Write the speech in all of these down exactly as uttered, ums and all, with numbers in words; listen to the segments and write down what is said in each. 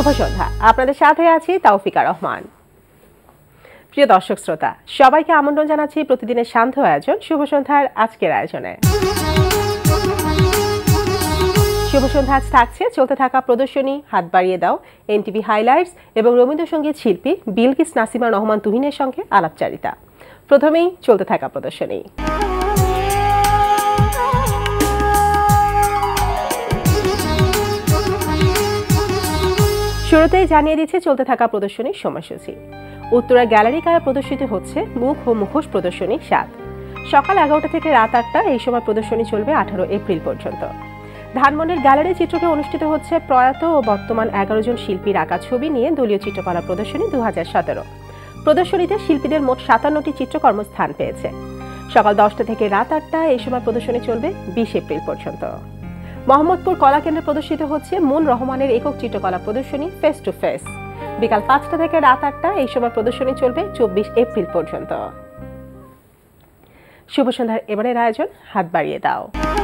শুভ সন্ধ্যা, আপনাদের সাথে আছি তাওফিকা রহমান। প্রিয় দর্শক শ্রোতা, সবাইকে আমন্ত্রণ জানাচ্ছি প্রতিদিনের শান্ত আয়োজন শুভ সন্ধ্যার আজকের আয়োজনে। শুভ সন্ধ্যা আজ থাকছে চলতে থাকা প্রদর্শনী হাত বাড়িয়ে দাও, এনটিভি হাইলাইটস এবং রবীন্দ্রসঙ্গীত শিল্পী বিলকিস নাসিমা রহমান তুহিনের সঙ্গে আলাপচারিতা। প্রথমেই চলতে থাকা প্রদর্শনী। শুরুতেই জানিয়ে দিচ্ছে চলতে থাকা প্রদর্শনীর সময়সূচি। উত্তরা গ্যালারি কায় প্রদর্শিত হচ্ছে মুখ ও মুখোশ প্রদর্শনী সাত। সকাল এগারোটা থেকে রাত আটটা এই সময় প্রদর্শনী চলবে আঠারো এপ্রিল পর্যন্ত। ধানমন্ডির গ্যালারি চিত্রকে অনুষ্ঠিত হচ্ছে প্রয়াত ও বর্তমান এগারো জন শিল্পীর আঁকা ছবি নিয়ে দলীয় চিত্রকলা প্রদর্শনী দু হাজার সতেরো। প্রদর্শনীতে শিল্পীদের মোট সাতান্নটি চিত্রকর্ম স্থান পেয়েছে। সকাল দশটা থেকে রাত আটটা এই সময় প্রদর্শনী চলবে বিশ এপ্রিল পর্যন্ত। মোহাম্মদপুর কলা কেন্দ্রে প্রদর্শিত হচ্ছে মুন রহমানের একক চিত্রকলা প্রদর্শনী ফেস টু ফেস। বিকাল পাঁচটা থেকে রাত আটটা এই সময় প্রদর্শনী চলবে চব্বিশ এপ্রিল পর্যন্ত। শুভ সন্ধ্যার এবারের আয়োজন হাত বাড়িয়ে দাও।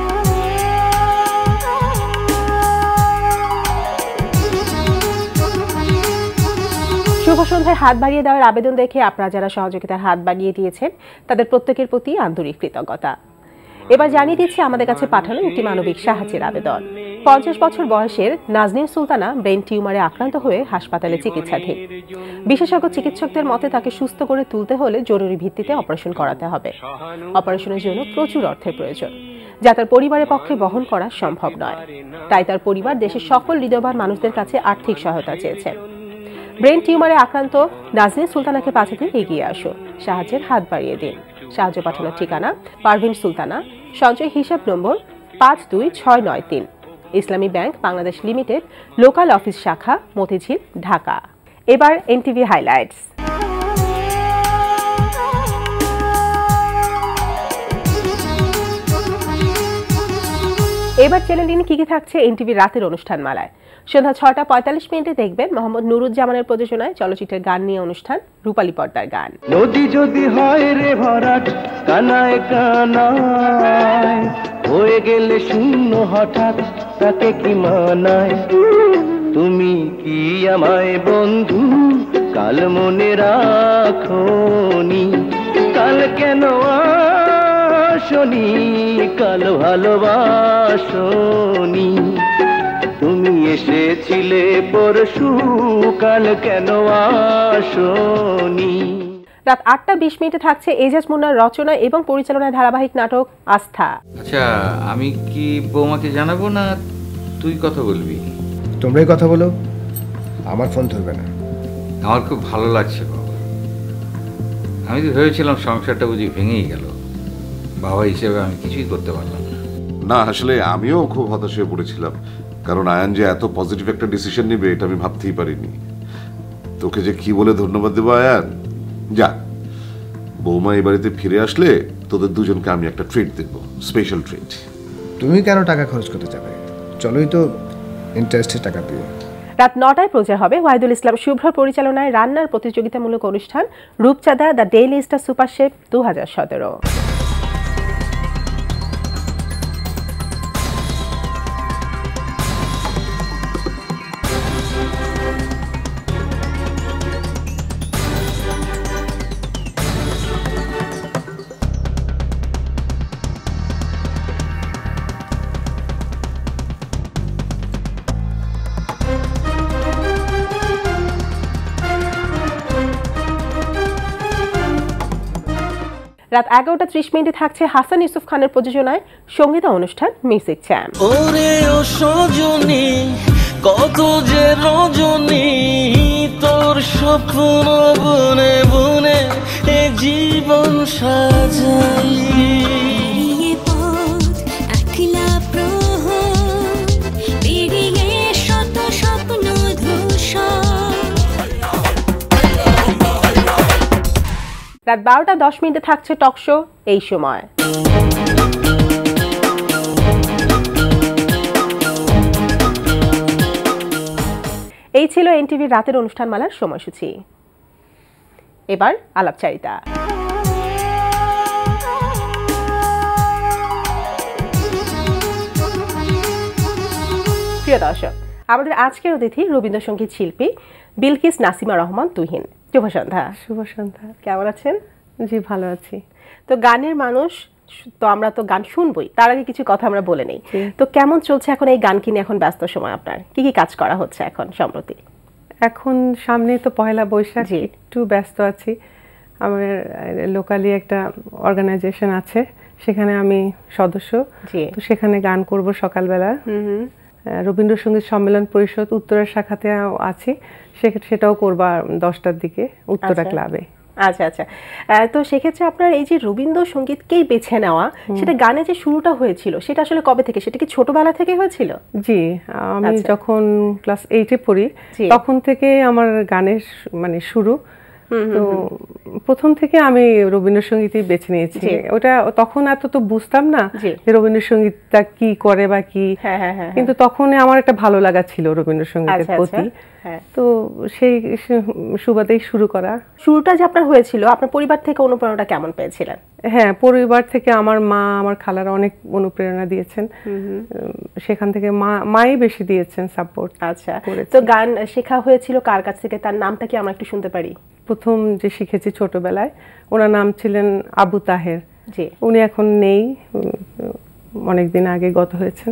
শুভ সন্ধ্যায় হাত বাড়িয়ে দেওয়ার আবেদন দেখে আপনারা যারা সহযোগিতার হাত বাড়িয়ে দিয়েছেন তাদের প্রত্যেকের প্রতি আন্তরিক কৃতজ্ঞতা। এবার জানিয়ে দিচ্ছি আমাদের কাছে পাঠানো একটি মানবিক সাহায্যের আবেদন। পঞ্চাশ বছর বয়সের নাজনীন সুলতানা ব্রেন টিউমারে আক্রান্ত হয়ে হাসপাতালে চিকিৎসাধীন। বিশেষজ্ঞ চিকিৎসকদের মতে তাকে সুস্থ করে তুলতে হলে জরুরি ভিত্তিতে অপারেশন করাতে হবে। অপারেশনের জন্য প্রচুর অর্থের প্রয়োজন, যা তার পরিবারের পক্ষে বহন করা সম্ভব নয়। তাই তার পরিবার দেশের সকল হৃদয়বান মানুষদের কাছে আর্থিক সহায়তা চেয়েছেন। ব্রেন টিউমারে আক্রান্ত নাজনীন সুলতানাকে বাঁচাতে এগিয়ে আসুন, সাহায্যের হাত বাড়িয়ে দিন। সাহায্য পাঠানোর ঠিকানা পারভিন সুলতানা, সঞ্চয় হিসাব নম্বর পাঁচ দুই ছয় নয় তিন, Islami bank Bangladesh limited, local office শাখা, মতিঝিল, ঢাকা। এবার এনটিভি হাইলাইটস। এবার চ্যানেলে কি কি থাকছে এনটিভি রাতের অনুষ্ঠান মালায়। সন্ধ্যা ছয়টা পঁয়তাল্লিশ মিনিটে দেখবেন মোহাম্মদ নুরুজ্জামানের প্রযোজনায় চলচ্চিত্রের গান নিয়ে অনুষ্ঠান রূপালী পর্দার গান। নদী যদি হয় রে ভরাট কানায় কানায় হয়ে গেলে শূন্য হঠাৎ তাকে কি মানায়? তুমি কি আমায় বন্ধু কাল মনে রাখোনি? কাল কেন আসনি? কাল ভালোবাসনি? তুমি এসেছিলে পরশু, কাল কেন আসনি? রাত আটটা বিশ মিনিটে থাকছে এজাজ মুন্নার রচনা এবং পরিচালনায় ধারাবাহিক নাটক আস্থা। আচ্ছা, আমি কি বৌমাকে জানাবো না তুই কথা বলবি? তোমরাই কথা বলো, আমার ফোন ধরবে না। আমার খুব ভালো লাগছে বাবা। আমি তো ভেবেছিলাম সংসারটা বুঝি ভেঙেই গেল। বাবা হিসেবে আমি কিছুই করতে পারলাম না। না, আসলে আমিও খুব হতাশ হয়ে পড়েছিলাম, কারণ আয়ান যে এত পজিটিভ একটা ডিসিশন নেবে এটা আমি ভাবতেই পারিনি। তোকে যে কি বলে ধন্যবাদ দেবো আয়ান। যা, বৌমা এই বাড়িতে ফিরে আসলে তোদের দুজনকে আমি একটা ট্রিট দেব, স্পেশাল ট্রিট। তুমি কেন টাকা খরচ করতে যাবে? চলোই তো ইন্টারেস্টের টাকা দিয়ে। রাত নটায় প্রচার হবে ওয়াহিদুল ইসলাম শুভ্র পরিচালনায় রান্নার প্রতিযোগিতামূলক অনুষ্ঠান Rupchanda the Daily Star super chef দু হাজার সতেরো। রাত এগারোটা ত্রিশ মিনিটে থাকছে হাসান ইউসুফ খানের প্রযোজনায় সঙ্গীত অনুষ্ঠান মিউজিক চ্যাম্প। ওরে ও সজনী কত যে রজনী তোর স্বপ্ন বনে বনে এ জীবন সাজাই। রাত বারোটা দশ মিনিটে থাকছে টক শো এই সময়। এই ছিল এনটিভির রাতের অনুষ্ঠানমালার সময়সূচি। এবার আলাপচারিতা। প্রিয় দর্শক, আমাদের আজকের অতিথি রবীন্দ্রসঙ্গীত শিল্পী বিলকিস নাসিমা রহমান তুহিন। শুভ সন্ধ্যা। শুভ সন্ধ্যা। কেমন আছেন? জি ভালো আছি। তো গানের মানুষ, তো আমরা তো গান শুনবই, তার আগে কিছু কথা আমরা বলে নেই। তো কেমন চলছে এখন এই গান কিনে এখন ব্যস্ত সময় আপনার? কি কি কাজ করা হচ্ছে এখন সম্প্রতি? এখন সামনে তো পয়লা বৈশাখ, একটু ব্যস্ত আছি। আমার লোকালি একটা অর্গানাইজেশন আছে, সেখানে আমি সদস্য, তো সেখানে গান করব সকালবেলা। রবীন্দ্রসঙ্গীত সম্মেলন পরিষদ উত্তরা শাখাতে আছি, সেটাও করবা দশটার দিকে উত্তরা ক্লাবে। আচ্ছা আচ্ছা, তো সেক্ষেত্রে আপনার এই যে রবীন্দ্রসঙ্গীতকেই বেছে নেওয়া, সেটা গানে যে শুরুটা হয়েছিল সেটা আসলে কবে থেকে? সেটা কি ছোটবেলা থেকে হয়েছিল? জি, আমি যখন ক্লাস এইটে পড়ি তখন থেকে আমার গানের মানে শুরু। তো প্রথম থেকে আমি রবীন্দ্রসঙ্গীতই বেছে নিয়েছি। ওটা তখন এত তো বুঝতাম না যে রবীন্দ্রসঙ্গীতটা কি করে বা কি, কিন্তু তখন আমার একটা ভালো লাগা ছিল রবীন্দ্রসঙ্গীতের প্রতি। তো সেই সুবাদেই শুরু করা। শুরুটা যে আপনার হয়েছিল, আপনার পরিবার থেকে অনুপ্রেরণাটা কেমন পেয়েছিলেন? হ্যাঁ, পরিবার থেকে আমার মা, আমার খালারা অনেক অনুপ্রেরণা দিয়েছেন, সেখান থেকে মা মাই বেশি দিয়েছেন সাপোর্ট। আচ্ছা, তো গান শেখা হয়েছিল কার কাছ থেকে? তার নামটা কি আমরা একটু শুনতে পারি? প্রথম যে শিখেছি ছোটবেলায়, ওনার নাম ছিলেন আবু তাহের। জি, উনি এখন নেই, অনেকদিন আগে গত হয়েছেন।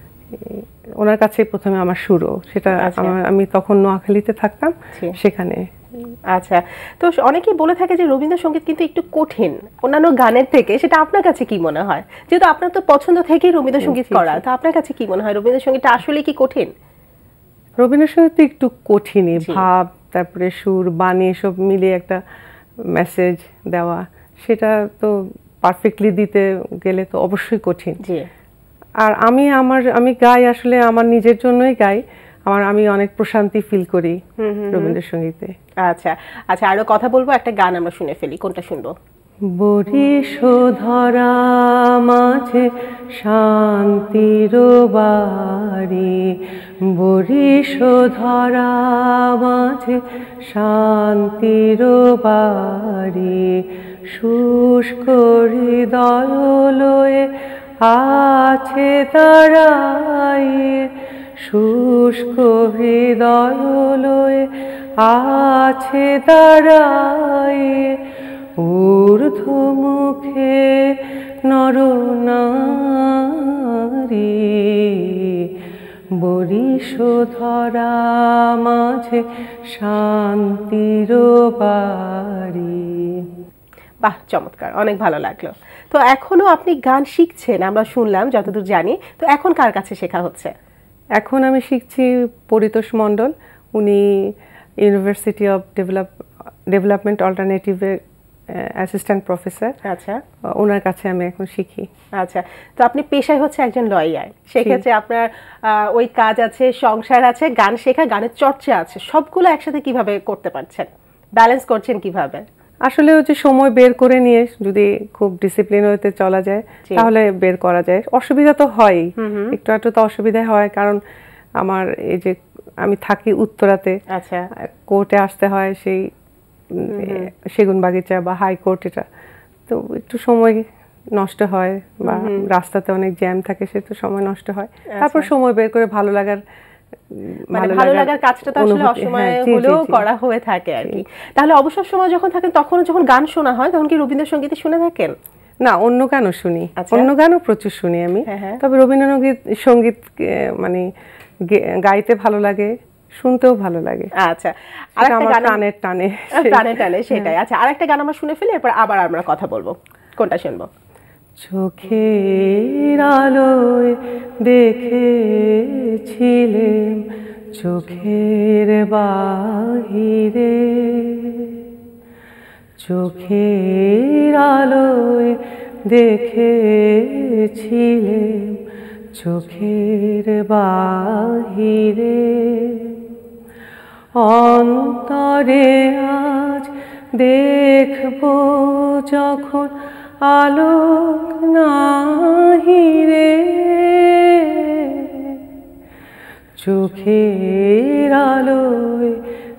ওনার কাছে প্রথমে আমার শুরু, সেটা আমি তখন নোয়াখালীতে থাকতাম, সেখানে। আচ্ছা, তো অনেকেই বলে থাকে যে রবীন্দ্রসঙ্গীত কিন্তু একটু কঠিন অন্যান্য গানের থেকে, সেটা আপনার কাছে কি মনে হয়? যেহেতু আপনার তো পছন্দ থেকেই রবীন্দ্রসঙ্গীত করা, তো আপনার কাছে কি মনে হয় রবীন্দ্রসঙ্গীতটা আসলে কি কঠিন? রবীন্দ্রসঙ্গীত একটু কঠিনই, ভাব, তারপরে সুর, বাণী সব মিলিয়ে একটা মেসেজ দেওয়া, সেটা তো পারফেক্টলি দিতে গেলে তো অবশ্যই কঠিন। আর আমি আমার আমি গাই আসলে আমার নিজের জন্যই গাই, আমার আমি অনেক প্রশান্তি ফিল করি রবীন্দ্রসঙ্গীতে। আচ্ছা আচ্ছা, আরো কথা বলবো, একটা গান আমরা শুনে ফেলি, কোনটা শুনবো? বরিশোধরা মাঝে শান্তির বাড়ি, বরিশোধরা মাঝে শান্তির বাড়ি, শুষ্ক হৃদয় লয়ে আছে তারাই, শুষ্ক হৃদয় লয়ে আছে তারাই, ঊর্ধ্ব মুখে নরনারী, বরিশোধরা মাঝে শান্তির বাড়ি। বাহ, চমৎকার, অনেক ভালো লাগলো। তো এখনো আপনি গান শিখছেন আমরা শুনলাম, যতদূর জানি। তো এখন কার কাছে শেখা হচ্ছে? এখন আমি শিখছি পরিতোষ মণ্ডল, উনি ইউনিভার্সিটি অফ ডেভেলপ ডেভেলপমেন্ট অল্টারনেটিভের অ্যাসিস্ট্যান্ট প্রফেসর। আচ্ছা, ওনার কাছে আমি এখন শিখি। আচ্ছা, তো আপনি পেশায় হচ্ছে একজন লয়ার, সেক্ষেত্রে আপনার ওই কাজ আছে, সংসার আছে, গান শেখা, গানের চর্চা আছে, সবগুলো একসাথে কিভাবে করতে পারছেন, ব্যালেন্স করছেন কিভাবে? আসলে ওই যে সময় বের করে নিয়ে যদি খুব ডিসিপ্লিন হতে চলা যায় তাহলে বের করা যায়। অসুবিধা তো হয়, একটু একটু তো অসুবিধা হয়, কারণ আমার এই যে আমি থাকি উত্তরাতে, আচ্ছা, কোর্টে আসতে হয়, সেই সেগুন বাগিচা বা হাইকোর্ট, এটা তো একটু সময় নষ্ট হয়, বা রাস্তাতে অনেক জ্যাম থাকে, সে তো সময় নষ্ট হয়। তারপর সময় বের করে ভালো লাগার ভালো লাগার কাজটা তো আসলে অসময়ে হলেও করা হয়ে থাকে আর কি। তাহলে অবসর সময় যখন থাকেন তখন যখন গান শোনা হয় তখন কি রবীন্দ্রসঙ্গীত শুনে থাকেন? না, অন্য গানও শুনি, অন্য গানও প্রচুর শুনি আমি, তবে রবীন্দ্রসঙ্গীত সঙ্গীত মানে গাইতে ভালো লাগে, শুনতেও ভালো লাগে। আচ্ছা, আরেকটা গান প্রাণের টানে টানে টানে সেটাই। আচ্ছা, আরেকটা গান আমরা শুনে ফেলি, এরপর আবার আমরা কথা বলবো। কোনটা শুনবো? চোখের আলোয় দেখেছিলেম চোখের বাহিরে, চোখের আলোয় দেখেছিলেম চোখের বাহিরে, অন্তরে আজ দেখবো যখন আলোক নাহিরে, চোখের আলোয়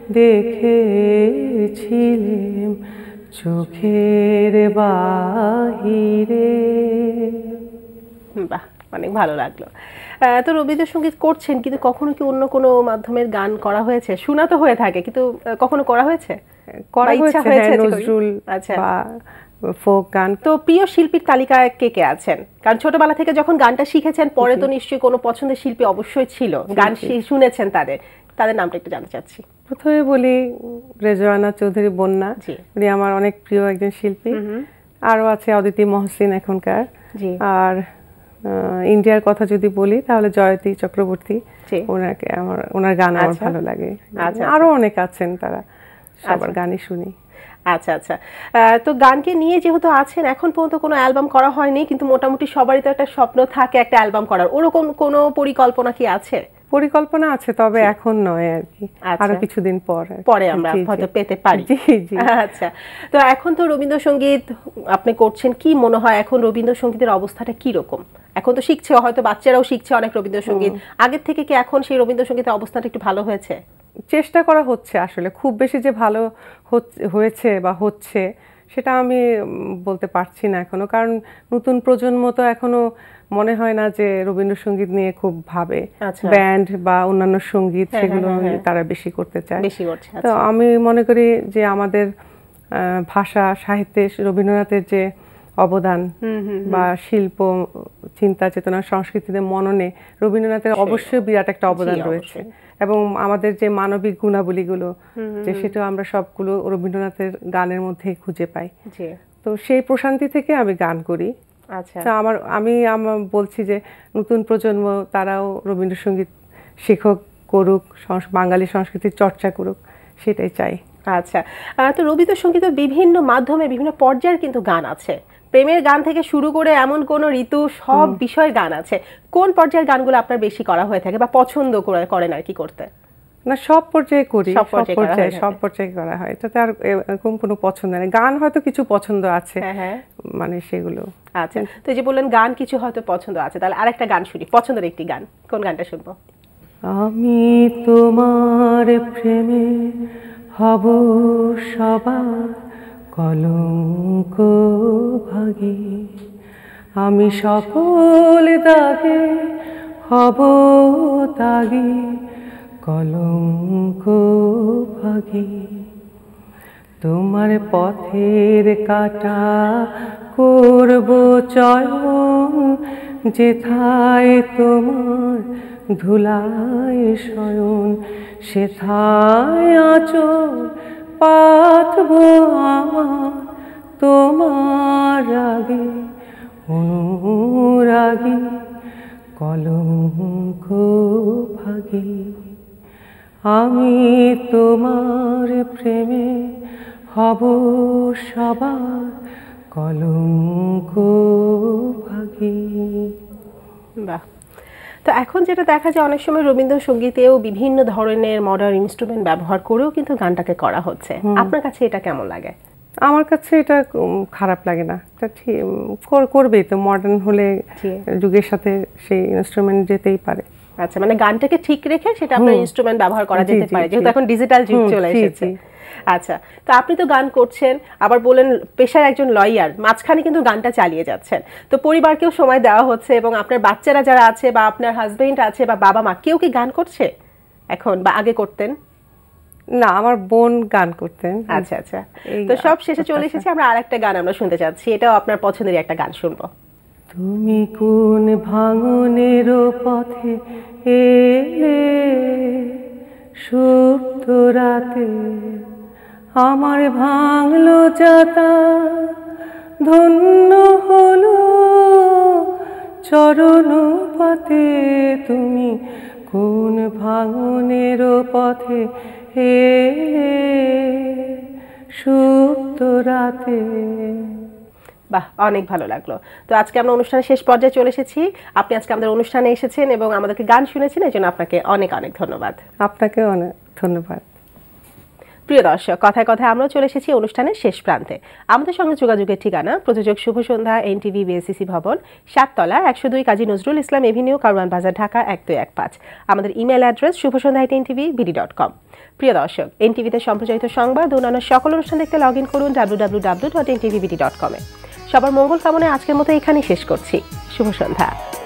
দেখেছিলেম চোখের বাহিরে। বাহ, অনেক ভালো লাগলো। তো রবীন্দ্রসঙ্গীত করছেন, কিন্তু কখনো কি অন্য কোনো মাধ্যমের গান করা হয়েছে? শোনা তো হয়ে থাকে, কিন্তু কখনো করা হয়েছে? করা হয়েছে নজরুল বা ফোক গান। তো প্রিয় শিল্পীর তালিকায় কে কে আছেন? কারণ ছোটবেলা থেকে যখন গানটা শিখেছেন, পরে তো নিশ্চয়ই কোনো পছন্দের শিল্পী অবশ্যই ছিল, গান শুনেছেন তাদের, তাদের নামটা একটু জানতে চাচ্ছি। প্রথমে বলি রেজওয়ানা চৌধুরী বন্যা, উনি আমার অনেক প্রিয় একজন শিল্পী। আরও আছে অদিতি মহসিন এখনকার। আর ইন্ডিয়ার কথা যদি বলি তাহলে জয়তী চক্রবর্তী, ওনাকে আমার ওনার গান আমার ভালো লাগে। আরো অনেক আছেন, তারা সবার গানই শুনি। আচ্ছা আচ্ছা, তো গানকে নিয়ে যেহেতু আছেন, এখন পর্যন্ত কোনো অ্যালবাম করা হয়নি, কিন্তু মোটামুটি সবারই তো একটা স্বপ্ন থাকে একটা অ্যালবাম করার, ওরকম কোনো পরিকল্পনা কি আছে? পরিকল্পনা আছে, তবে এখন নয় আর কি, আরো কিছুদিন পর পরে আমরা হয়তো পেতে পারি। আচ্ছা, তো এখন তো রবীন্দ্রসঙ্গীত আপনি করছেন, কি মনে হয় এখন রবীন্দ্রসঙ্গীতের অবস্থাটা কি রকম? এখন তো শিখছে, হয়তো বাচ্চারাও শিখছে অনেক রবীন্দ্রসঙ্গীত, আগের থেকে কি এখন সেই রবীন্দ্রসঙ্গীতের অবস্থাটা একটু ভালো হয়েছে? চেষ্টা করা হচ্ছে, আসলে খুব বেশি যে ভালো হয়েছে বা হচ্ছে সেটা আমি বলতে পারছি না এখনো, কারণ নতুন প্রজন্ম তো এখনো মনে হয় না যে রবীন্দ্রসঙ্গীত নিয়ে খুব ভাবে, ব্যান্ড বা অন্যান্য সঙ্গীত সেগুলো তারা বেশি করতে চায়। তো আমি মনে করি যে আমাদের ভাষা সাহিত্যে রবীন্দ্রনাথের যে অবদান বা শিল্প চিন্তা চেতনা সংস্কৃতিতে মননে রবীন্দ্রনাথের অবশ্যই বিরাট একটা অবদান রয়েছে, এবং আমাদের যে মানবিক গুণাবলীগুলো যে সেটা আমরা সবগুলো রবীন্দ্রনাথের গানের মধ্যেই খুঁজে পাই। তো সেই প্রশান্তি থেকে আমি গান করি। আচ্ছা, আমার আমি আমার বলছি যে নতুন প্রজন্ম তারাও রবীন্দ্রসঙ্গীত শিক্ষক করুক, বাঙালি সংস্কৃতির চর্চা করুক, সেটাই চাই। আচ্ছা, তো রবীন্দ্রসঙ্গীতের বিভিন্ন মাধ্যমে বিভিন্ন পর্যায়ের কিন্তু গান আছে, প্রেমের গান থেকে শুরু করে এমন কোন ঋতু সব বিষয়ের গান আছে। কোন পর্যায়ের গানগুলো আপনার বেশি করা হয়ে থাকে বা পছন্দ করেন আর কি করতে? না, সব পর্যায়ে করি, সব পর্যায়ে সব পর্যায়ে করা হয়, এটাতে আর এরকম কোনো পছন্দ নেই। গান হয়তো কিছু পছন্দ আছে, মানে সেগুলো। আচ্ছা, তো যে বললেন গান কিছু হয়তো পছন্দ আছে, তাহলে আরেকটা গান শুনি, পছন্দের একটি গান, কোন গানটা শুনবো? আমি তোমার প্রেমে হব সবার কলঙ্ক ভাগী, আমি সকল দাগে হব দাগী কলঙ্ক ভাগী, তোমার পথের কাটা করব চয়ন, যেথায় তোমার ধুলায় শয়ন, সেথায় আঁচল পাতব আমার তোমার আগে অনুরাগী কলঙ্ক ভাগী, আমি তোমার প্রেমে হব সবার কলঙ্ক ভাগী। বাহ, তো এখন যেটা দেখা যায় অনেক সময় রবীন্দ্রসঙ্গীতেও বিভিন্ন ধরনের মডার্ন ইনস্ট্রুমেন্ট ব্যবহার করেও কিন্তু গানটাকে করা হচ্ছে, আপনার কাছে এটা কেমন লাগে? আমার কাছে এটা খারাপ লাগে না, এটা ঠিক করবেই তো, মডার্ন হলে যুগের সাথে সেই ইনস্ট্রুমেন্ট যেতেই পারে। আচ্ছা, মানে গানটাকে ঠিক রেখে সেটা আপনার ইনস্ট্রুমেন্ট ব্যবহার করা যেতে পারে, যেহেতু এখন ডিজিটাল যুগ চলে এসেছে। আচ্ছা, তো আপনি তো গান করছেন, আবার বলেন পেশার একজন লয়ার, মাঝখানে কিন্তু গানটা চালিয়ে যাচ্ছেন, তো পরিবারকেও সময় দেওয়া হচ্ছে, এবং আপনার বাচ্চারা যারা আছে বা আপনার হাজবেন্ড আছে বা বাবা মা, কেউ কি গান করছে এখন বা আগে করতেন? না, আমার বোন গান করতেন। আচ্ছা আচ্ছা, তো সব শেষে চলে এসেছি, আমরা আরেকটা গান আমরা শুনতে চাচ্ছি, এটাও আপনার পছন্দের একটা গান শুনবো। তুমি কোন ভাঙনের পথে এলে সুপ্ত রাতে, আমার ভাঙলো যাতা ধন্য হলো চরণ পাতে, তুমি কোন ভাঙনের পথে এলে সুপ্ত রাতে। বাহ, অনেক ভালো লাগলো। তো আজকে আমরা অনুষ্ঠানের শেষ পর্যায়ে চলে এসেছি, আপনি আজকে আমাদের অনুষ্ঠানে এসেছেন এবং আমাদেরকে গান শুনেছেন, এই জন্য আপনাকে অনেক অনেক ধন্যবাদ। আপনাকে অনেক ধন্যবাদ। প্রিয় দর্শক, কথায় কথায় আমরা চলে এসেছি অনুষ্ঠানের শেষ প্রান্তে। আমাদের সঙ্গে যোগাযোগের ঠিকানা প্রযোজক শুভ সন্ধ্যা, এনটিভি বিএসসিসি ভবন, সাততলা, একশো দুই কাজী নজরুল ইসলাম এভিনিউ, কারওয়ান বাজার, ঢাকা এক দুই এক পাঁচ। আমাদের ইমেল অ্যাড্রেস শুভ সন্ধ্যা at NTV BD dot com. প্রিয় দর্শক, এনটিভিতে সম্প্রচারিত সংবাদ অন্যান্য সকল অনুষ্ঠান দেখতে লগ ইন করুন W W W dot NTV BD dot com এ। সবার মঙ্গল কামনায় আজকের মতো এখানেই শেষ করছি। শুভ সন্ধ্যা।